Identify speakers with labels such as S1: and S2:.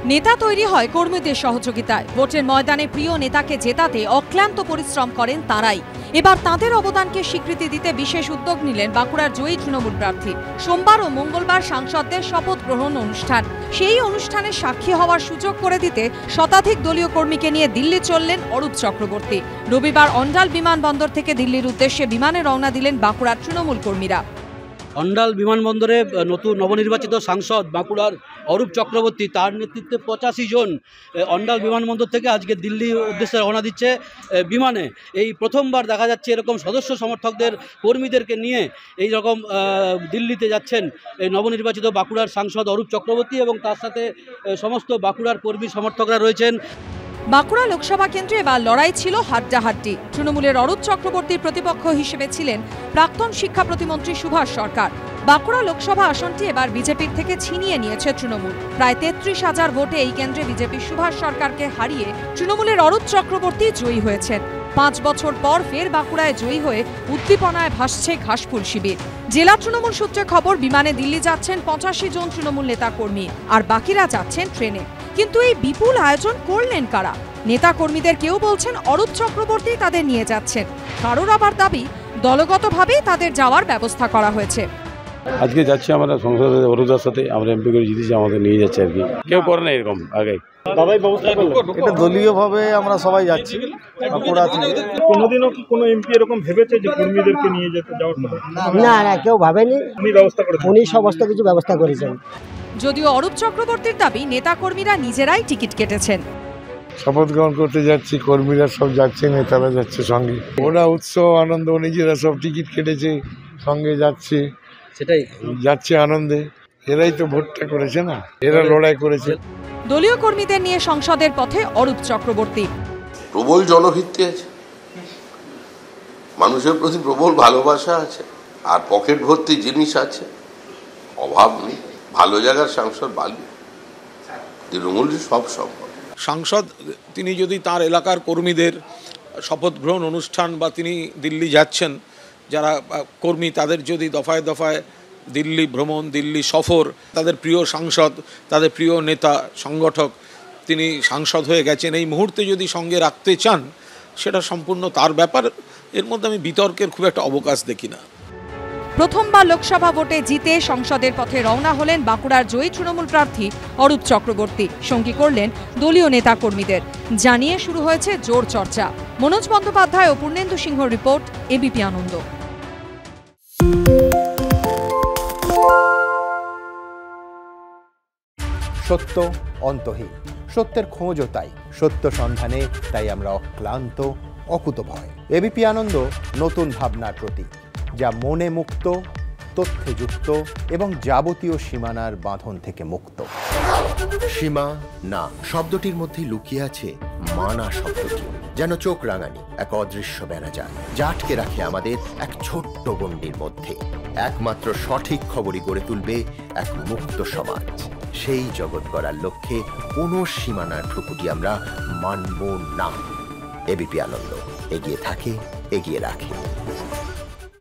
S1: নেতা তৈরি হয় কর্মীদের সহযোগিতায়। ভোটের ময়দানে প্রিয় নেতাকে জেতাতে অক্লান্ত পরিশ্রম করেন তারাই। এবার তাঁদের অবদানকে স্বীকৃতি দিতে বিশেষ উদ্যোগ নিলেন বাঁকুড়ার জয়ী তৃণমূল প্রার্থী। সোমবার ও মঙ্গলবার সাংসদদের শপথ গ্রহণ অনুষ্ঠান। সেই অনুষ্ঠানে সাক্ষী হওয়ার সুযোগ করে দিতে শতাধিক দলীয় কর্মীকে নিয়ে দিল্লি চললেন অরূপ চক্রবর্তী। রবিবার অন্ডাল বিমানবন্দর থেকে দিল্লির উদ্দেশ্যে বিমানে রওনা দিলেন বাঁকুড়ার তৃণমূল কর্মীরা।
S2: অন্ডাল বিমানবন্দরে নতুন নবনির্বাচিত সাংসদ বাঁকুড়ার অরূপ চক্রবর্তী, তার নেতৃত্বে 85 জন অন্ডাল বিমানবন্দর থেকে আজকে দিল্লির উদ্দেশ্যে রওনা দিচ্ছে বিমানে। এই প্রথমবার দেখা যাচ্ছে এরকম সদস্য সমর্থকদের কর্মীদেরকে নিয়ে এই রকম দিল্লিতে যাচ্ছেন এই নবনির্বাচিত বাঁকুড়ার সাংসদ অরূপ চক্রবর্তী এবং তার সাথে সমস্ত বাঁকুড়ার কর্মী সমর্থকরা রয়েছেন।
S1: বাঁকুড়া লোকসভা কেন্দ্রে এবার লড়াই ছিল হাড্ডাহাড্ডি। তৃণমূলের অরূপ চক্রবর্তীর প্রতিপক্ষ হিসেবে ছিলেন প্রাক্তন শিক্ষা প্রতিমন্ত্রী সুভাষ সরকার। বাঁকুড়া লোকসভা আসনটি এবার বিজেপির থেকে ছিনিয়ে নিয়েছে তৃণমূল। প্রায় 33,000 ভোটে এই কেন্দ্রে বিজেপি সুভাষ সরকারকে হারিয়ে তৃণমূলের অরূপ চক্রবর্তী জয়ী হয়েছেন। 5 বছর পর ফের বাঁকুড়ায় জয়ী হয়ে উদ্দীপনায় ভাসছে ঘাসফুল শিবির। জেলা তৃণমূল সূত্রে খবর, বিমানে দিল্লি যাচ্ছেন 85 জন তৃণমূল নেতা কর্মী, আর বাকিরা যাচ্ছেন ট্রেনে। কিন্তু এই বিপুল আয়োজন করলেন কারা? নেতা কর্মীদের কেউ বলছেন অরূপ চক্রবর্তী তাদের নিয়ে যাচ্ছেন, কারোর আবার দাবি দলগতভাবেই তাদের যাওয়ার ব্যবস্থা করা হয়েছে।
S3: আজকে যাচ্ছি আমরা সংসদে অরূপদার সাথে, আমরা এমপি করে জিতেছি, আমাদের নিয়ে যাচ্ছে আর কি। কেউ করে না এরকম আগে।
S4: দাদাই ব্যবস্থা করলো, এটা দলীয়ভাবে আমরা সবাই যাচ্ছি। কোনোদিনও কি কোনো এমপি এরকম ভেবেছে যে কর্মীদেরকে নিয়ে যেতে যাওয়ার কথা?
S5: না না, কেউ ভাবেনি।
S4: উনি ব্যবস্থা করেছেন,
S5: উনি সমস্ত কিছু ব্যবস্থা করেছেন।
S1: যদিও অরূপ চক্রবর্তীর দাবি নেতাকর্মীরা নিজেরাই টিকিট কেটেছেন।
S6: শপথ গ্রহণ করতে যাচ্ছি, কর্মীরা সব যাচ্ছে, নেতারা যাচ্ছে সঙ্গে। ওরা উৎসব আনন্দ, নিজেরা সব টিকিট কেটেছে, সঙ্গে যাচ্ছে,
S2: সেটাই
S6: যাচ্ছে আনন্দে। এরাই তো ভোটটা করেছে না, এরা লড়াই করেছে।
S1: দলীয় কর্মীদের নিয়ে সংসদের পথে অরূপ চক্রবর্তী।
S7: প্রবল জনভিত্তি আছে, মানুষের প্রতি প্রবল ভালোবাসা আছে, আর পকেট ভর্তি জিনিস আছে, অভাব নেই। ভালো জায়গার সাংসদ ভালো, তৃণমূল সব সম্ভব।
S8: সাংসদ তিনি যদি তার এলাকার কর্মীদের শপথ গ্রহণ অনুষ্ঠান বা তিনি দিল্লি যাচ্ছেন, যারা কর্মী তাদের যদি দফায় দফায় দিল্লি ভ্রমণ, দিল্লি সফর, তাদের প্রিয় সাংসদ, তাদের প্রিয় নেতা সংগঠক তিনি সাংসদ হয়ে গেছেন, এই মুহূর্তে যদি সঙ্গে রাখতে চান সেটা সম্পূর্ণ তার ব্যাপার। এর মধ্যে আমি বিতর্কের খুব একটা অবকাশ দেখি না।
S1: প্রথমবার লোকসভা ভোটে জিতে সংসদের পথে রওনা হলেন বাঁকুড়ার জয়ী তৃণমূল প্রার্থী অরূপ চক্রবর্তী। সঙ্গী করলেন দলীয় নেতা কর্মীদের। জানিয়ে শুরু হয়েছে জোর চর্চা। মনোজ বন্দ্যোপাধ্যায় ও পূর্ণেন্দু সিংহ রিপোর্ট, এবিপি আনন্দ।
S9: সত্য অন্তহীন, সত্যের খোঁজও তাই, সত্য সন্ধানে তাই আমরা অক্লান্ত, অকুতভয়। এবিপি আনন্দ নতুন ভাবনার প্রতীক, যা মনে মুক্ত, তথ্যে যুক্ত এবং যাবতীয় সীমানার বাঁধন থেকে মুক্ত।
S10: সীমা না শব্দটির মধ্যে লুকিয়ে আছে মানা শব্দটি, যেন চোখ রাঙানি এক অদৃশ্য বেড়াজাল, যা আটকে রাখে আমাদের এক ছোট্ট গণ্ডির মধ্যে। একমাত্র সঠিক খবরই গড়ে তুলবে এক মুক্ত সমাজ। সেই জগৎ গড়ার লক্ষ্যে কোনো সীমানার ঠুকুটি আমরা মানব না। এবিপি আনন্দ এগিয়ে থাকে, এগিয়ে রাখে।